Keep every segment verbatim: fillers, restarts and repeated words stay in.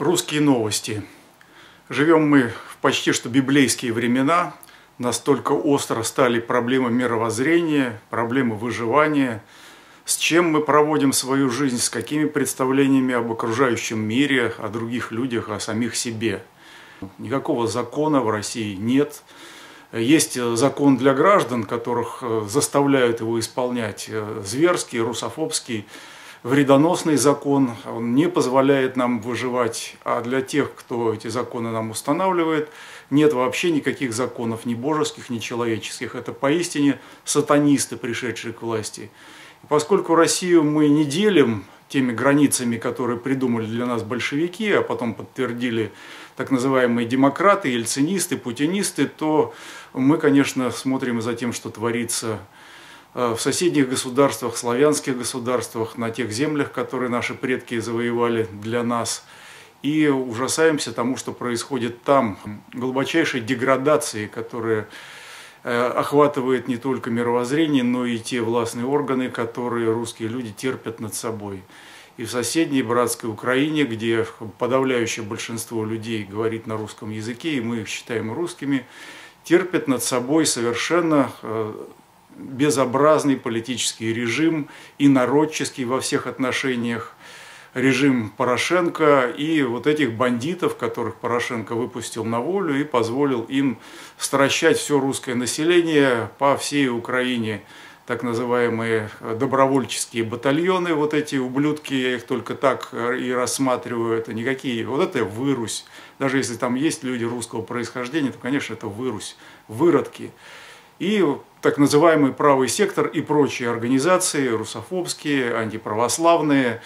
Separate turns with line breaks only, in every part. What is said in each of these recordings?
Русские новости. Живем мы в почти что библейские времена. Настолько остро стали проблемы мировоззрения, проблемы выживания. С чем мы проводим свою жизнь, с какими представлениями об окружающем мире, о других людях, о самих себе. Никакого закона в России нет. Есть закон для граждан, которых заставляют его исполнять, зверский, русофобский, вредоносный закон. Он не позволяет нам выживать, а для тех, кто эти законы нам устанавливает, нет вообще никаких законов, ни божеских, ни человеческих. Это поистине сатанисты, пришедшие к власти. И поскольку Россию мы не делим теми границами, которые придумали для нас большевики, а потом подтвердили так называемые демократы, ельцинисты, путинисты, то мы, конечно, смотрим за тем, что творится в соседних государствах, славянских государствах, на тех землях, которые наши предки завоевали для нас, и ужасаемся тому, что происходит там, глубочайшей деградации, которая охватывает не только мировоззрение, но и те властные органы, которые русские люди терпят над собой. И в соседней братской Украине, где подавляющее большинство людей говорит на русском языке, и мы их считаем русскими, терпят над собой совершенно безобразный политический режим, инородческий во всех отношениях, режим Порошенко и вот этих бандитов, которых Порошенко выпустил на волю и позволил им стращать все русское население по всей Украине. Так называемые добровольческие батальоны, вот эти ублюдки, я их только так и рассматриваю, это никакие, вот это вырусь. Даже если там есть люди русского происхождения, то, конечно, это вырусь, выродки. И так называемый правый сектор и прочие организации, русофобские, антиправославные,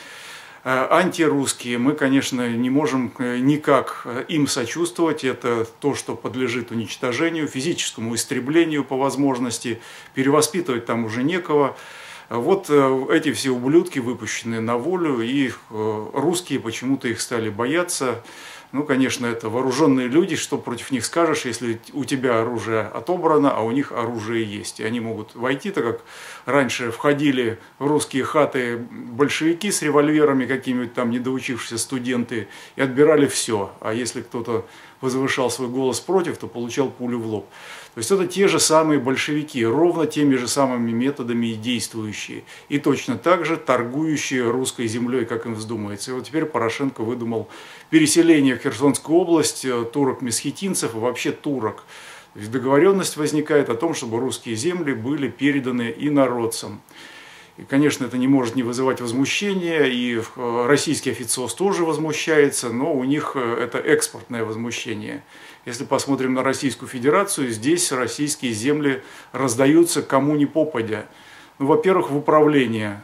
антирусские, мы, конечно, не можем никак им сочувствовать. Это то, что подлежит уничтожению, физическому истреблению по возможности. Перевоспитывать там уже некого. Вот эти все ублюдки, выпущенные на волю, и русские почему-то их стали бояться. Ну, конечно, это вооруженные люди, что против них скажешь, если у тебя оружие отобрано, а у них оружие есть. И они могут войти, так как раньше входили в русские хаты большевики с револьверами, какие-нибудь там недоучившиеся студенты, и отбирали все. А если кто-то возвышал свой голос против, то получал пулю в лоб. То есть это те же самые большевики, ровно теми же самыми методами и действующие. И точно так же торгующие русской землей, как им вздумается. И вот теперь Порошенко выдумал переселение в Херсонскую область турок-месхетинцев и вообще турок. То есть договоренность возникает о том, чтобы русские земли были переданы инородцам. И, конечно, это не может не вызывать возмущения, и российский официоз тоже возмущается, но у них это экспортное возмущение. Если посмотрим на Российскую Федерацию, здесь российские земли раздаются кому ни попадя. Ну, во-первых, в управлении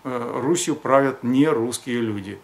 Русью правят не русские люди.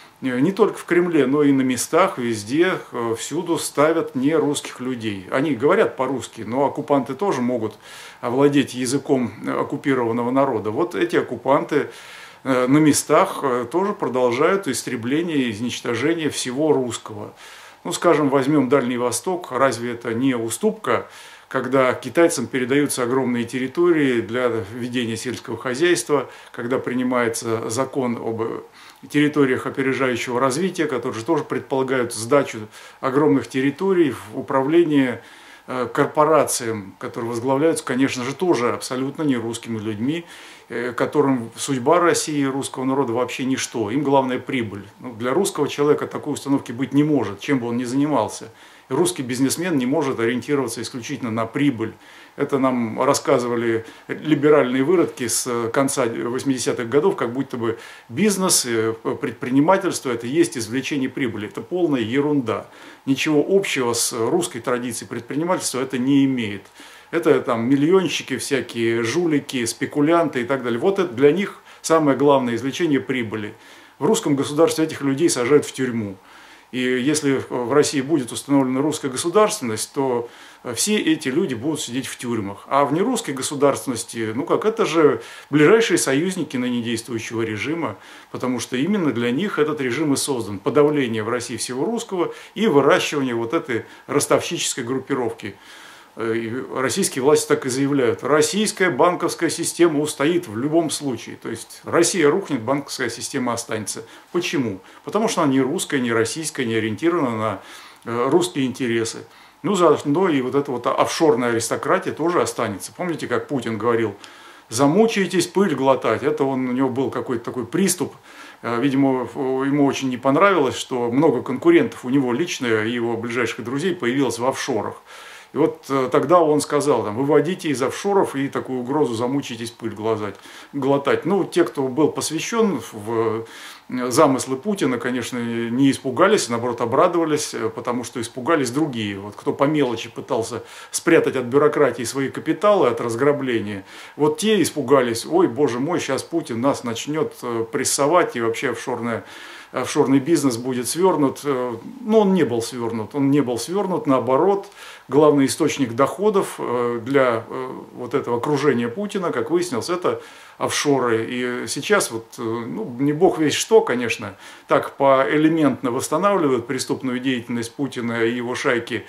Не только в Кремле, но и на местах, везде, всюду ставят не русских людей. Они говорят по-русски, но оккупанты тоже могут овладеть языком оккупированного народа. Вот эти оккупанты на местах тоже продолжают истребление и изничтожение всего русского. Ну, скажем, возьмем Дальний Восток. Разве это не уступка, когда китайцам передаются огромные территории для ведения сельского хозяйства, когда принимается закон об территориях опережающего развития, которые же тоже предполагают сдачу огромных территорий в управление корпорациям, которые возглавляются, конечно же, тоже абсолютно не русскими людьми, которым судьба России и русского народа вообще ничто. Им главное прибыль. Ну, для русского человека такой установки быть не может, чем бы он ни занимался. И русский бизнесмен не может ориентироваться исключительно на прибыль. Это нам рассказывали либеральные выродки с конца восьмидесятых годов, как будто бы бизнес, предпринимательство – это есть извлечение прибыли. Это полная ерунда. Ничего общего с русской традицией предпринимательства это не имеет. Это там миллионщики всякие, жулики, спекулянты и так далее. Вот это для них самое главное извлечение прибыли. В русском государстве этих людей сажают в тюрьму. И если в России будет установлена русская государственность, то все эти люди будут сидеть в тюрьмах. А в нерусской государственности, ну как, это же ближайшие союзники ныне действующего режима, потому что именно для них этот режим и создан. Подавление в России всего русского и выращивание вот этой ростовщической группировки. И российские власти так и заявляют: российская банковская система устоит в любом случае. То есть Россия рухнет, банковская система останется. Почему? Потому что она не русская, не российская, не ориентирована на русские интересы. Ну, заодно и вот эта вот офшорная аристократия тоже останется. Помните, как Путин говорил: замучаетесь пыль глотать. Это он, у него был какой-то такой приступ. Видимо, ему очень не понравилось, что много конкурентов у него лично и его ближайших друзей появилось в офшорах. И вот тогда он сказал: там, выводите из офшоров и такую угрозу замучитесь пыль глотать. глотать. Ну, те, кто был посвящен в замыслы Путина, конечно, не испугались, наоборот, обрадовались, потому что испугались другие. Вот кто по мелочи пытался спрятать от бюрократии свои капиталы, от разграбления, вот те испугались: ой, боже мой, сейчас Путин нас начнет прессовать, и вообще офшорная офшорный бизнес будет свернут. Но он не был свернут, он не был свернут, наоборот, главный источник доходов для вот этого окружения Путина, как выяснилось, это офшоры. И сейчас вот, ну, не бог весть что, конечно, так поэлементно восстанавливают преступную деятельность Путина и его шайки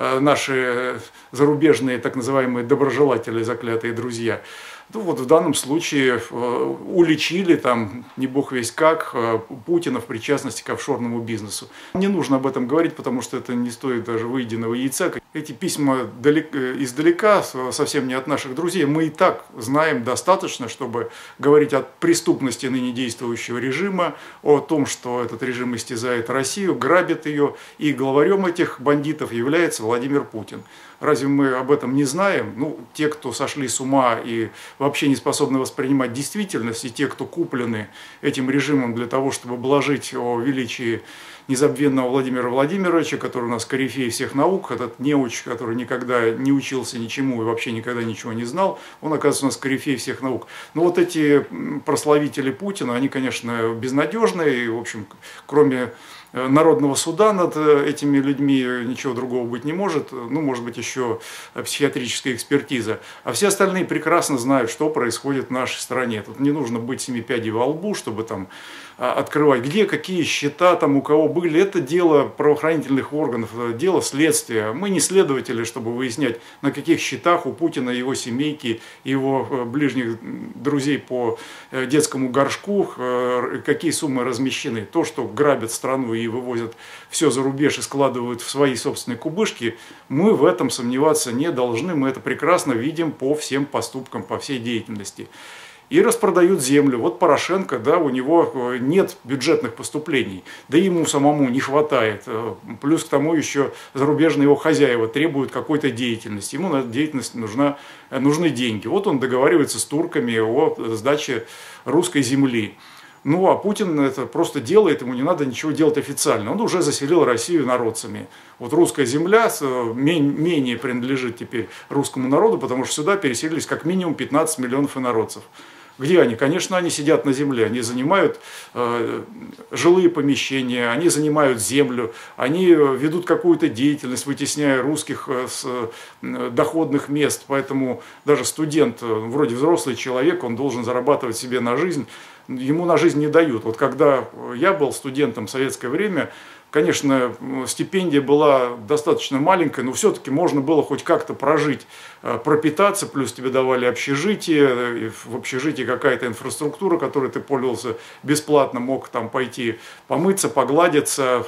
наши зарубежные так называемые доброжелатели, заклятые друзья. Ну вот в данном случае уличили там, не бог весть как, Путина в причастности к офшорному бизнесу. Не нужно об этом говорить, потому что это не стоит даже выеденного яйца. Эти письма далеко, издалека, совсем не от наших друзей. Мы и так знаем достаточно, чтобы говорить о преступности ныне действующего режима, о том, что этот режим истязает Россию, грабит ее, и главарем этих бандитов является Владимир Путин. Разве мы об этом не знаем? Ну, те, кто сошли с ума и вообще не способны воспринимать действительность, и те, кто куплены этим режимом для того, чтобы блажить о величии незабвенного Владимира Владимировича, который у нас корифей всех наук, этот неуч, который никогда не учился ничему и вообще никогда ничего не знал, он, оказывается, у нас корифей всех наук. Но вот эти прославители Путина, они, конечно, безнадежные, и, в общем, кроме народного суда над этими людьми ничего другого быть не может, ну, может быть, еще психиатрическая экспертиза. А все остальные прекрасно знают, что происходит в нашей стране. Тут не нужно быть семи пядей во лбу, чтобы там открывать, где какие счета там у кого были. Это дело правоохранительных органов, дело следствия. Мы не следователи, чтобы выяснять, на каких счетах у Путина, его семейки, его ближних друзей по детскому горшку, какие суммы размещены. То, что грабят страну и вывозят все за рубеж и складывают в свои собственные кубышки, мы в этом сомневаться не должны. Мы это прекрасно видим по всем поступкам, по всей деятельности. И распродают землю. Вот Порошенко, да, у него нет бюджетных поступлений, да ему самому не хватает. Плюс к тому еще зарубежные его хозяева требуют какой-то деятельности. Ему на эту деятельность нужна, нужны деньги. Вот он договаривается с турками о сдаче русской земли. Ну, а Путин это просто делает, ему не надо ничего делать официально. Он уже заселил Россию народцами. Вот русская земля менее принадлежит теперь русскому народу, потому что сюда переселились как минимум пятнадцать миллионов инородцев. Где они? Конечно, они сидят на земле, они занимают э, жилые помещения, они занимают землю, они ведут какую-то деятельность, вытесняя русских с э, доходных мест. Поэтому даже студент, вроде взрослый человек, он должен зарабатывать себе на жизнь. Ему на жизнь не дают. Вот когда я был студентом в советское время, конечно, стипендия была достаточно маленькая, но все-таки можно было хоть как-то прожить, пропитаться, плюс тебе давали общежитие, в общежитии какая-то инфраструктура, которой ты пользовался бесплатно, мог там пойти помыться, погладиться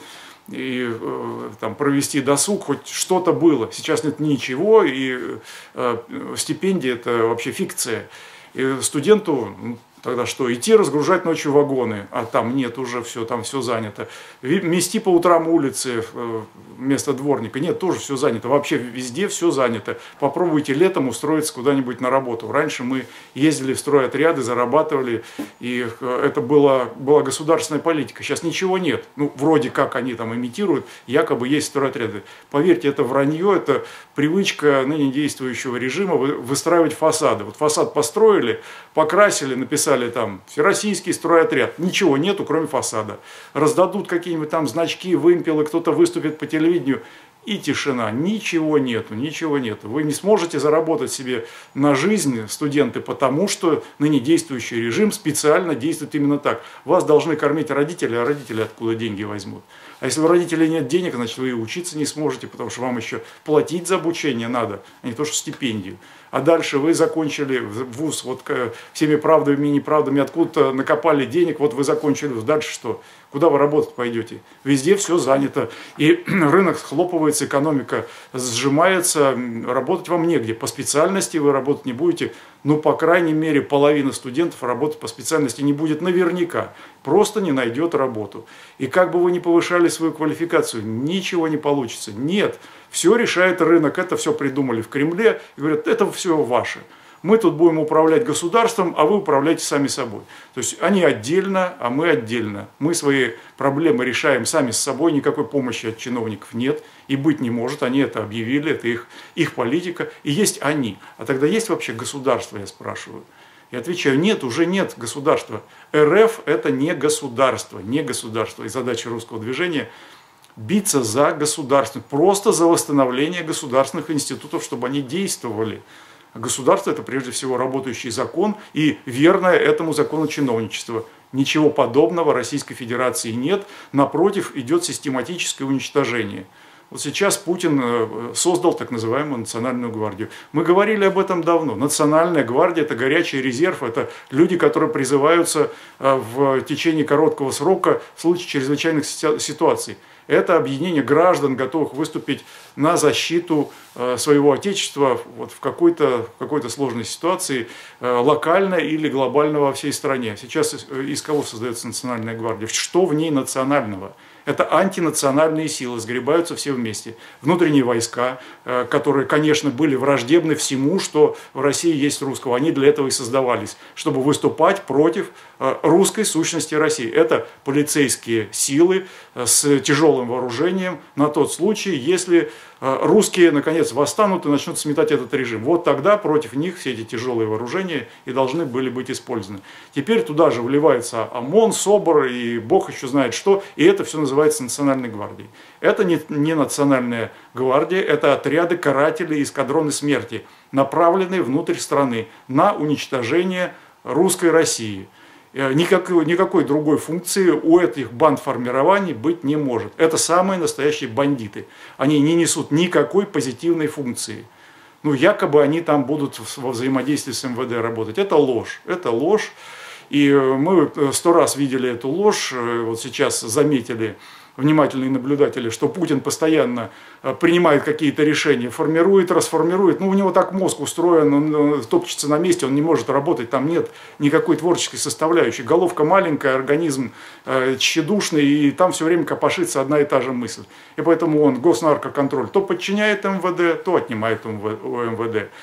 и там провести досуг, хоть что-то было. Сейчас нет ничего, и стипендия это вообще фикция. И студенту тогда что, идти разгружать ночью вагоны, а там нет уже все, там все занято. Мести по утрам улицы вместо дворника, нет, тоже все занято. Вообще везде все занято. Попробуйте летом устроиться куда-нибудь на работу. Раньше мы ездили в стройотряды, зарабатывали, и это была, была государственная политика. Сейчас ничего нет. Ну, вроде как они там имитируют, якобы есть стройотряды. Поверьте, это вранье, это привычка ныне действующего режима выстраивать фасады. Вот фасад построили, покрасили, написали там «Всероссийский стройотряд». Ничего нету, кроме фасада. Раздадут какие-нибудь там значки, вымпелы, кто-то выступит по телевидению, и тишина. Ничего нету, ничего нету. Вы не сможете заработать себе на жизнь, студенты, потому что ныне действующий режим специально действует именно так. Вас должны кормить родители, а родители откуда деньги возьмут? А если у родителей нет денег, значит вы и учиться не сможете, потому что вам еще платить за обучение надо, а не то, что стипендию. А дальше вы закончили вуз вот всеми правдами и неправдами, откуда-то накопали денег, вот вы закончили вуз, дальше что? Куда вы работать пойдете? Везде все занято, и рынок схлопывается, экономика сжимается, работать вам негде. По специальности вы работать не будете, ну, по крайней мере, половина студентов работать по специальности не будет наверняка, просто не найдет работу. И как бы вы ни повышали свою квалификацию, ничего не получится. Нет. Все решает рынок, это все придумали в Кремле, и говорят, это все ваше. Мы тут будем управлять государством, а вы управляете сами собой. То есть они отдельно, а мы отдельно. Мы свои проблемы решаем сами с собой, никакой помощи от чиновников нет и быть не может. Они это объявили, это их, их политика, и есть они. А тогда есть вообще государство, я спрашиваю? Я отвечаю, нет, уже нет государства. РФ это не государство, не государство. И задача русского движения – биться за государство, просто за восстановление государственных институтов, чтобы они действовали. Государство – это прежде всего работающий закон и верное этому закону чиновничество. Ничего подобного Российской Федерации нет, напротив, идет систематическое уничтожение. Вот сейчас Путин создал так называемую Национальную гвардию. Мы говорили об этом давно. Национальная гвардия – это горячий резерв, это люди, которые призываются в течение короткого срока в случае чрезвычайных ситуаций. Это объединение граждан, готовых выступить на защиту своего отечества вот в какой-то какой-то сложной ситуации, локально или глобально во всей стране. Сейчас из кого создается Национальная гвардия? Что в ней национального? Это антинациональные силы, сгребаются все вместе. Внутренние войска, которые, конечно, были враждебны всему, что в России есть русского, они для этого и создавались, чтобы выступать против русской сущности России. Это полицейские силы с тяжелым вооружением на тот случай, если русские, наконец, восстанут и начнут сметать этот режим. Вот тогда против них все эти тяжелые вооружения и должны были быть использованы. Теперь туда же вливается ОМОН, СОБР и бог еще знает что, и это все называется Национальной гвардией. Это не, не Национальная гвардия, это отряды карателей эскадроны смерти, направленные внутрь страны на уничтожение русской России. Никакой, никакой другой функции у этих бандформирований быть не может. Это самые настоящие бандиты. Они не несут никакой позитивной функции. Ну, якобы они там будут во взаимодействии с эм вэ дэ работать. Это ложь. Это ложь. И мы сто раз видели эту ложь. Вот сейчас заметили внимательные наблюдатели, что Путин постоянно принимает какие-то решения, формирует, расформирует. Ну, у него так мозг устроен, он топчется на месте, он не может работать, там нет никакой творческой составляющей. Головка маленькая, организм э, тщедушный, и там все время копошится одна и та же мысль. И поэтому он госнаркоконтроль то подчиняет эм вэ дэ, то отнимает у эм вэ дэ.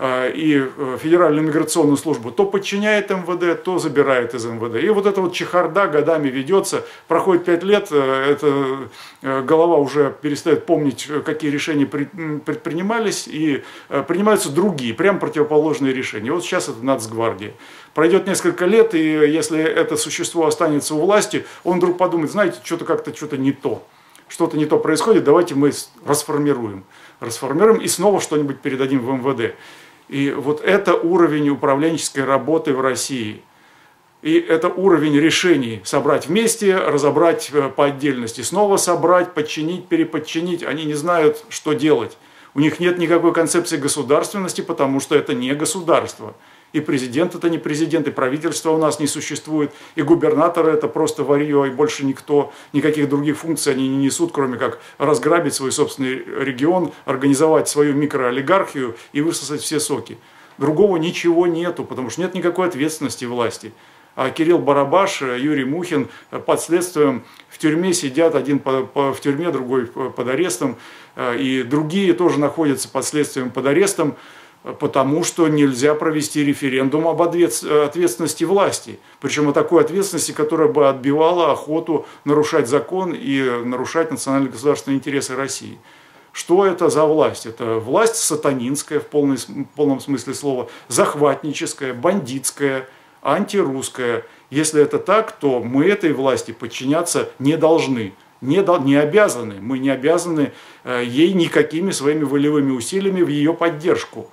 И Федеральную миграционную службу то подчиняет эм вэ дэ, то забирает из эм вэ дэ. И вот эта вот чехарда годами ведется, проходит пять лет, эта голова уже перестает помнить, какие решения предпринимались, и принимаются другие, прям противоположные решения. Вот сейчас это Нацгвардия. Пройдет несколько лет, и если это существо останется у власти, он вдруг подумает, знаете, что-то как-то что-то не то. Что-то не то происходит, давайте мы расформируем. Расформируем и снова что-нибудь передадим в эм вэ дэ. И вот это уровень управленческой работы в России. И это уровень решений собрать вместе, разобрать по отдельности, снова собрать, подчинить, переподчинить. Они не знают, что делать. У них нет никакой концепции государственности, потому что это не государство. И президент это не президент, и правительство у нас не существует, и губернаторы это просто варье, и больше никто, никаких других функций они не несут, кроме как разграбить свой собственный регион, организовать свою микроолигархию и высосать все соки. Другого ничего нету, потому что нет никакой ответственности власти. А Кирилл Барабаш, Юрий Мухин под следствием в тюрьме сидят, один в тюрьме, другой под арестом, и другие тоже находятся под следствием, под арестом, потому что нельзя провести референдум об ответственности власти. Причем о такой ответственности, которая бы отбивала охоту нарушать закон и нарушать национальные государственные интересы России. Что это за власть? Это власть сатанинская в полной, в полном смысле слова, захватническая, бандитская, антирусская. Если это так, то мы этой власти подчиняться не должны. Не, не обязаны. Мы не обязаны ей никакими своими волевыми усилиями в ее поддержку.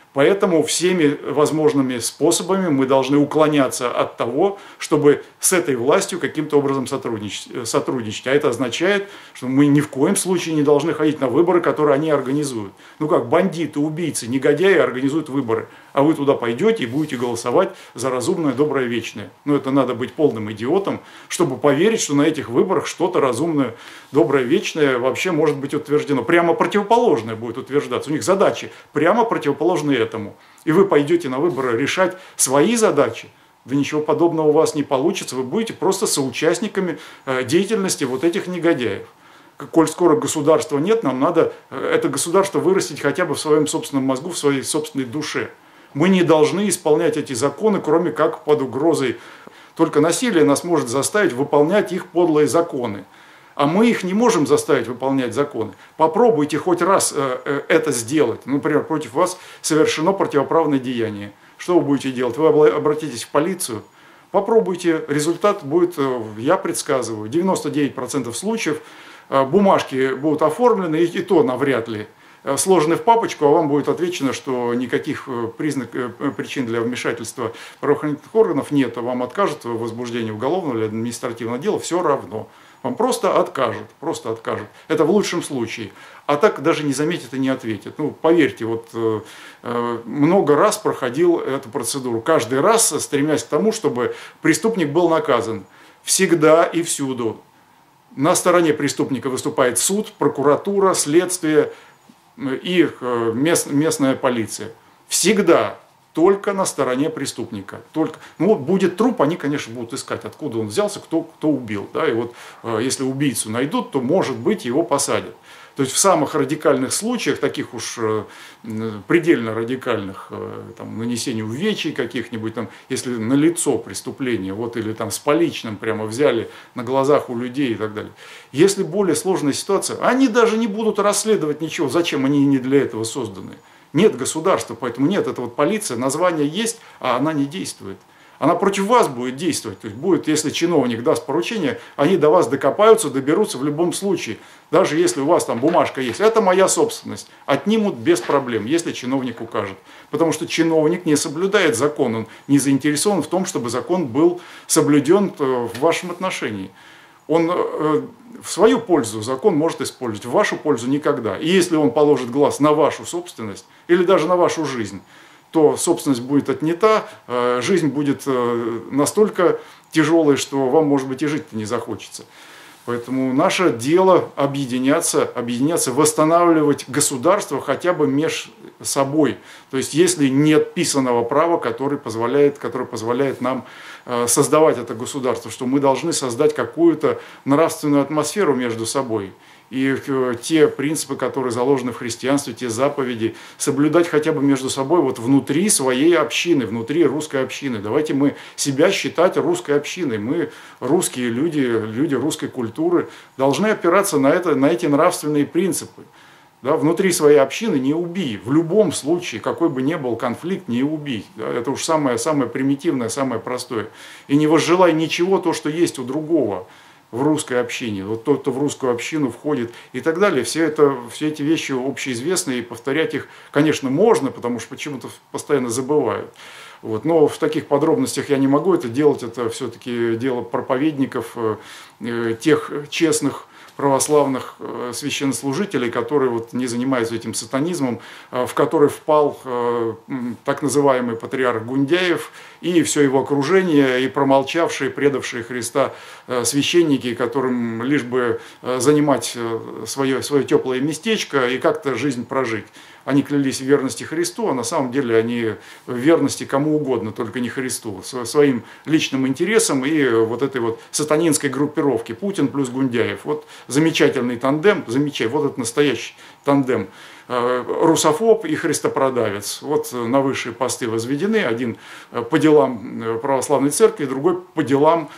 Поэтому всеми возможными способами мы должны уклоняться от того, чтобы с этой властью каким-то образом сотрудничать, сотрудничать. А это означает, что мы ни в коем случае не должны ходить на выборы, которые они организуют. Ну как бандиты, убийцы, негодяи организуют выборы, а вы туда пойдете и будете голосовать за разумное, доброе, вечное. Ну это надо быть полным идиотом, чтобы поверить, что на этих выборах что-то разумное, доброе, вечное вообще может быть утверждено. Прямо противоположное будет утверждаться. У них задачи прямо противоположные этому. И вы пойдете на выборы решать свои задачи, да ничего подобного у вас не получится, вы будете просто соучастниками деятельности вот этих негодяев. Коль скоро государства нет, нам надо это государство вырастить хотя бы в своем собственном мозгу, в своей собственной душе. Мы не должны исполнять эти законы, кроме как под угрозой. Только насилие нас может заставить выполнять их подлые законы. А мы их не можем заставить выполнять законы. Попробуйте хоть раз э, это сделать. Например, против вас совершено противоправное деяние. Что вы будете делать? Вы обратитесь в полицию. Попробуйте. Результат будет, я предсказываю, девяносто девять процентов случаев бумажки будут оформлены, и то навряд ли. Сложены в папочку, а вам будет отвечено, что никаких признак, причин для вмешательства правоохранительных органов нет, а вам откажут в возбуждении уголовного или административного дела все равно. Вам просто откажут, просто откажут. Это в лучшем случае. А так даже не заметят и не ответят. Ну, поверьте, вот э, много раз проходил эту процедуру. Каждый раз стремясь к тому, чтобы преступник был наказан. Всегда и всюду. На стороне преступника выступает суд, прокуратура, следствие и э, мест, местная полиция. Всегда. Только на стороне преступника. Только, ну вот будет труп, они, конечно, будут искать, откуда он взялся, кто, кто убил. Да? И вот э, если убийцу найдут, то, может быть, его посадят. То есть в самых радикальных случаях, таких уж э, предельно радикальных, э, там, нанесения увечий каких-нибудь, там, если налицо преступление, вот, или там с поличным прямо взяли на глазах у людей и так далее. Если более сложная ситуация, они даже не будут расследовать ничего, зачем они не для этого созданы. Нет государства, поэтому нет, это вот полиция, название есть, а она не действует. Она против вас будет действовать, то есть будет, если чиновник даст поручение, они до вас докопаются, доберутся в любом случае. Даже если у вас там бумажка есть, это моя собственность, отнимут без проблем, если чиновник укажет. Потому что чиновник не соблюдает закон, он не заинтересован в том, чтобы закон был соблюден в вашем отношении. Он в свою пользу закон может использовать, в вашу пользу никогда. И если он положит глаз на вашу собственность или даже на вашу жизнь, то собственность будет отнята, жизнь будет настолько тяжелой, что вам, может быть, и жить-то не захочется. Поэтому наше дело объединяться, объединяться, восстанавливать государство хотя бы между собой. То есть, если нет писаного права, которое позволяет, которое позволяет нам создавать это государство, что мы должны создать какую-то нравственную атмосферу между собой. И те принципы, которые заложены в христианстве, те заповеди, соблюдать хотя бы между собой вот внутри своей общины, внутри русской общины. Давайте мы себя считать русской общиной. Мы, русские люди, люди русской культуры, должны опираться на, это, на эти нравственные принципы. Да, внутри своей общины не убий. В любом случае, какой бы ни был конфликт, не убий. Да, это уж самое, самое примитивное, самое простое. И не возжелай ничего, то, что есть у другого в русской общине, вот тот, кто в русскую общину входит и так далее. Все, это, все эти вещи общеизвестны, и повторять их, конечно, можно, потому что почему-то постоянно забывают. Вот. Но в таких подробностях я не могу это делать, это все-таки дело проповедников, э, тех честных православных священнослужителей, которые вот не занимаются этим сатанизмом, в который впал так называемый патриарх Гундяев и все его окружение, и промолчавшие, предавшие Христа священники, которым лишь бы занимать свое, свое теплое местечко и как-то жизнь прожить. Они клялись в верности Христу, а на самом деле они в верности кому угодно, только не Христу, своим личным интересам и вот этой вот сатанинской группировке Путин плюс Гундяев. Вот замечательный тандем, замечательный, вот это настоящий тандем. Русофоб и христопродавец. Вот на высшие посты возведены. Один по делам православной церкви, другой по делам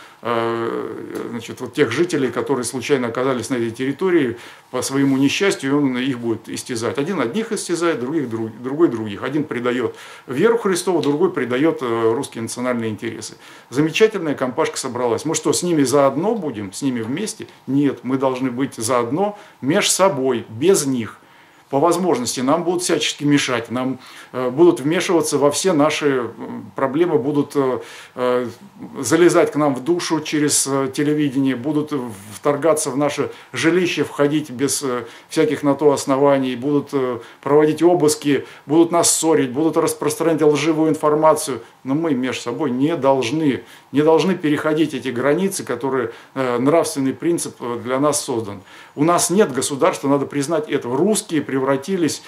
значит, вот тех жителей, которые случайно оказались на этой территории по своему несчастью, и он их будет истязать. Один одних истязает, других, другой других. Один предает веру Христову, другой предает русские национальные интересы. Замечательная компашка собралась. Мы что, с ними заодно будем? С ними вместе? Нет, мы должны быть заодно между собой, без них. по возможности нам будут всячески мешать, нам будут вмешиваться во все наши проблемы, будут залезать к нам в душу через телевидение, будут вторгаться в наше жилище, входить без всяких на то оснований, будут проводить обыски, будут нас ссорить, будут распространять лживую информацию. Но мы между собой не должны, не должны переходить эти границы, которые нравственный принцип для нас создан. У нас нет государства, надо признать это. Русские превратились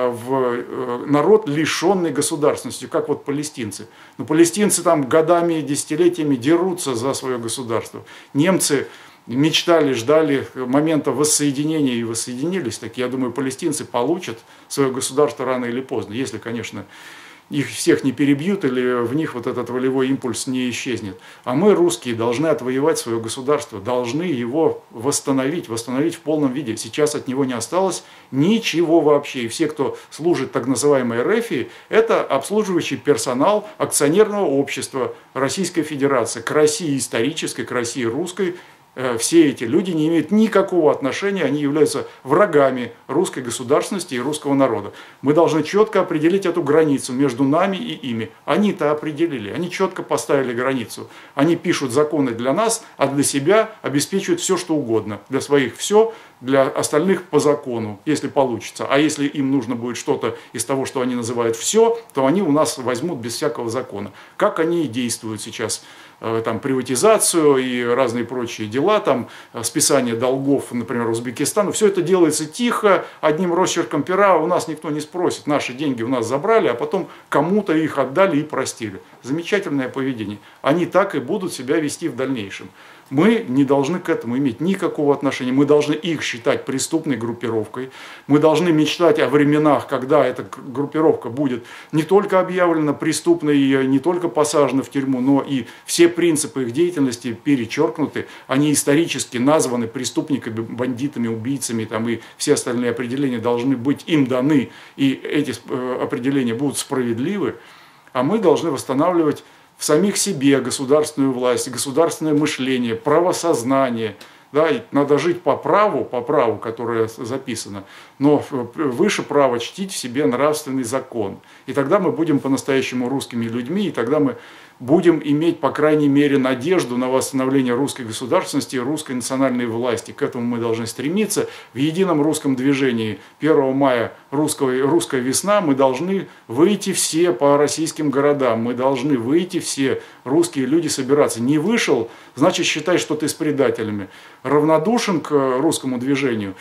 в народ, лишенный государственности, как вот палестинцы. Но палестинцы там годами, десятилетиями дерутся за свое государство. Немцы мечтали, ждали момента воссоединения и воссоединились. Так я думаю, палестинцы получат свое государство рано или поздно, если, конечно, их всех не перебьют или в них вот этот волевой импульс не исчезнет. А мы, русские, должны отвоевать свое государство, должны его восстановить, восстановить в полном виде. Сейчас от него не осталось ничего вообще. И все, кто служит так называемой РФ, это обслуживающий персонал акционерного общества Российской Федерации, к России исторической, к России русской. Все эти люди не имеют никакого отношения, они являются врагами русской государственности и русского народа. Мы должны четко определить эту границу между нами и ими. Они-то определили, они четко поставили границу. Они пишут законы для нас, а для себя обеспечивают все, что угодно. Для своих все, для остальных по закону, если получится. А если им нужно будет что-то из того, что они называют все, то они у нас возьмут без всякого закона. Как они и действуют сейчас. Там, приватизацию и разные прочие дела, там, списание долгов, например, Узбекистану. Все это делается тихо, одним росчерком пера, у нас никто не спросит. Наши деньги у нас забрали, а потом кому-то их отдали и простили. Замечательное поведение. Они так и будут себя вести в дальнейшем. Мы не должны к этому иметь никакого отношения. Мы должны их считать преступной группировкой. Мы должны мечтать о временах, когда эта группировка будет не только объявлена преступной, и не только посажена в тюрьму, но и все принципы их деятельности перечеркнуты. Они исторически названы преступниками, бандитами, убийцами, там, и все остальные определения должны быть им даны. И эти определения будут справедливы. А мы должны восстанавливать в самих себе государственную власть, государственное мышление, правосознание. Да, надо жить по праву, по праву, которое записано, но выше права чтить в себе нравственный закон. И тогда мы будем по-настоящему русскими людьми, и тогда мы будем иметь, по крайней мере, надежду на восстановление русской государственности и русской национальной власти. К этому мы должны стремиться. В едином русском движении первого мая русского, русская весна мы должны выйти все по российским городам, мы должны выйти все русские люди собираться. Не вышел, значит считай, что ты с предателями. Равнодушен к русскому движению,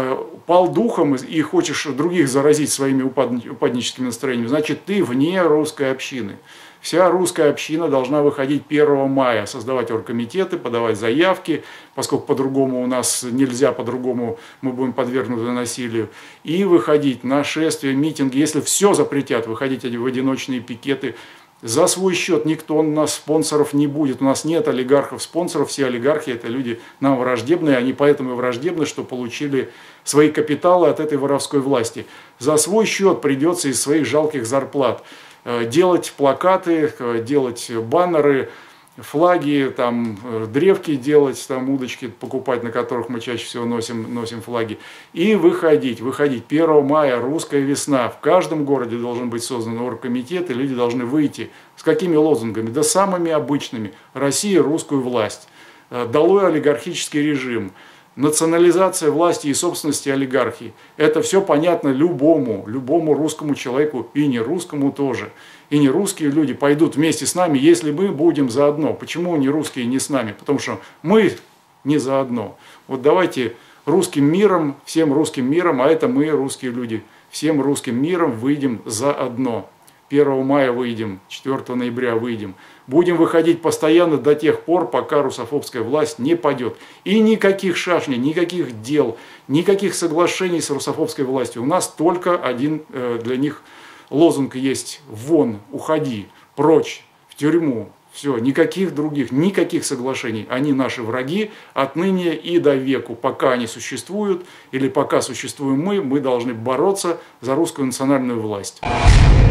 пал духом и хочешь других заразить своими упадническими настроениями, значит ты вне русской общины. Вся русская община должна выходить первого мая, создавать оргкомитеты, подавать заявки, поскольку по-другому у нас нельзя, по-другому мы будем подвергнуты насилию, и выходить на шествия, митинги, если все запретят, выходить в одиночные пикеты. За свой счет никто у нас спонсоров не будет, у нас нет олигархов-спонсоров, все олигархи это люди нам враждебные, они поэтому и враждебны, что получили свои капиталы от этой воровской власти. За свой счет придется из своих жалких зарплат делать плакаты, делать баннеры, флаги, там, древки делать, там, удочки покупать, на которых мы чаще всего носим, носим флаги, и выходить, выходить. первого мая, русская весна, в каждом городе должен быть создан оргкомитет, и люди должны выйти. С какими лозунгами? Да самыми обычными. Россия, русскую власть. Долой олигархический режим. Национализация власти и собственности олигархии. Это все понятно любому, любому русскому человеку, и не русскому тоже. И не русские люди пойдут вместе с нами, если мы будем заодно. Почему не русские не с нами? Потому что мы не заодно. Вот давайте русским миром, всем русским миром, а это мы, русские люди, всем русским миром выйдем заодно. первого мая выйдем, четвёртого ноября выйдем. Будем выходить постоянно до тех пор, пока русофобская власть не падет. И никаких шашней, никаких дел, никаких соглашений с русофобской властью. У нас только один э, для них лозунг есть: вон, уходи, прочь, в тюрьму. Все, никаких других, никаких соглашений. Они наши враги отныне и до веку. Пока они существуют или пока существуем мы, мы должны бороться за русскую национальную власть.